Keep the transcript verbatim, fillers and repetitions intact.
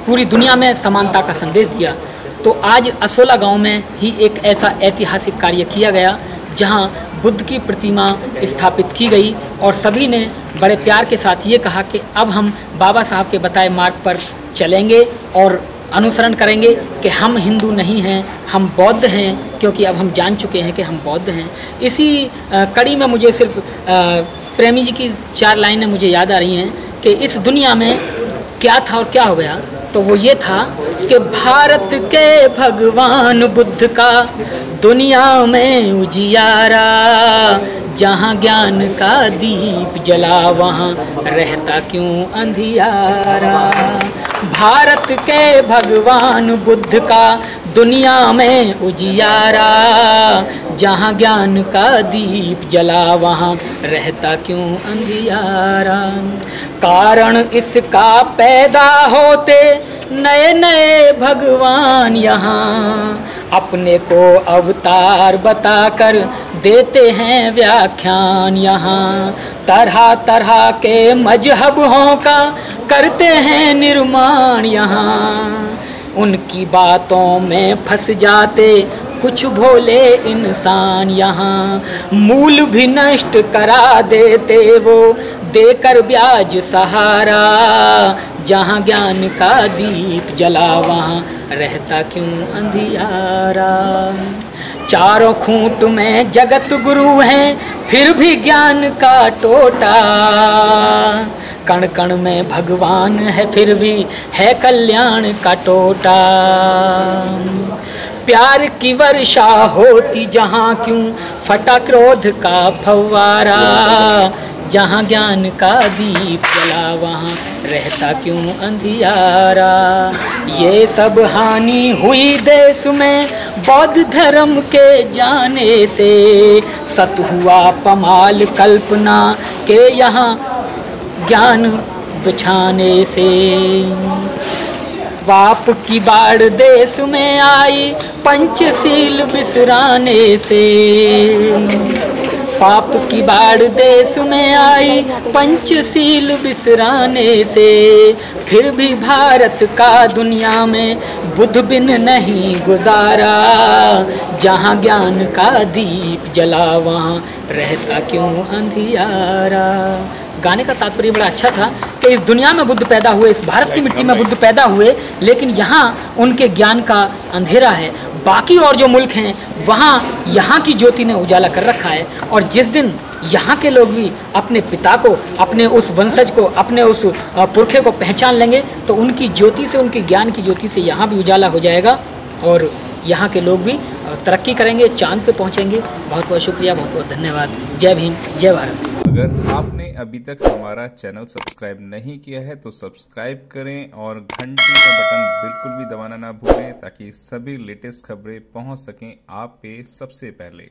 पूरी दुनिया में समानता का संदेश दिया। तो आज असोला गांव में ही एक ऐसा ऐतिहासिक कार्य किया गया जहां बुद्ध की प्रतिमा स्थापित की गई और सभी ने बड़े प्यार के साथ ये कहा कि अब हम बाबा साहब के बताए मार्ग पर चलेंगे और अनुसरण करेंगे कि हम हिंदू नहीं हैं, हम बौद्ध हैं, क्योंकि अब हम जान चुके हैं कि हम बौद्ध हैं। इसी कड़ी में मुझे सिर्फ प्रेमी जी की चार लाइनें मुझे याद आ रही हैं कि इस दुनिया में क्या था और क्या हो गया। तो वो ये था कि भारत के भगवान बुद्ध का दुनिया में उजियारा, जहाँ ज्ञान का दीप जला वहाँ रहता क्यों अंधियारा। भारत के भगवान बुद्ध का दुनिया में उजियारा, जहाँ ज्ञान का दीप जला वहाँ रहता क्यों अंधियारा। कारण इसका पैदा होते नए नए भगवान यहाँ, अपने को अवतार बताकर देते हैं व्याख्यान यहाँ। तरह तरह के मजहबों का करते हैं निर्माण यहाँ, उनकी बातों में फंस जाते कुछ भोले इंसान यहाँ। मूल भी नष्ट करा देते वो देकर ब्याज सहारा, जहाँ ज्ञान का दीप जला वहाँ रहता क्यों अंधियारा। चारों खूंट में जगत गुरु हैं फिर भी ज्ञान का टोटा, कण कण में भगवान है फिर भी है कल्याण का टोटा। प्यार की वर्षा होती जहाँ क्यों फटा क्रोध का फव्वारा, जहाँ ज्ञान का दीप जला वहाँ रहता क्यों अंधियारा। ये सब हानि हुई देश में बौद्ध धर्म के जाने से, सत हुआ पमाल कल्पना के यहाँ ज्ञान बिछाने से। पाप की बाढ़ देश में आई पंचशील बिसराने से, पाप की बाढ़ देश में आई पंचशील बिसराने से। फिर भी भारत का दुनिया में बुद्ध बिन नहीं गुजारा, जहाँ ज्ञान का दीप जला वहाँ रहता क्यों अंधियारा। गाने का तात्पर्य बड़ा अच्छा था कि इस दुनिया में बुद्ध पैदा हुए, इस भारत की मिट्टी में बुद्ध पैदा हुए, लेकिन यहाँ उनके ज्ञान का अंधेरा है। बाकी और जो मुल्क हैं वहाँ यहाँ की ज्योति ने उजाला कर रखा है। और जिस दिन यहाँ के लोग भी अपने पिता को, अपने उस वंशज को, अपने उस पुरखे को पहचान लेंगे तो उनकी ज्योति से, उनके ज्ञान की ज्योति से यहाँ भी उजाला हो जाएगा और यहाँ के लोग भी तरक्की करेंगे, चांद पे पहुँचेंगे। बहुत बहुत शुक्रिया, बहुत बहुत धन्यवाद। जय भीम, जय भारत। अगर आपने अभी तक हमारा चैनल सब्सक्राइब नहीं किया है तो सब्सक्राइब करें और घंटी का बटन बिल्कुल भी दबाना ना भूलें, ताकि सभी लेटेस्ट खबरें पहुंच सकें आप पे सबसे पहले।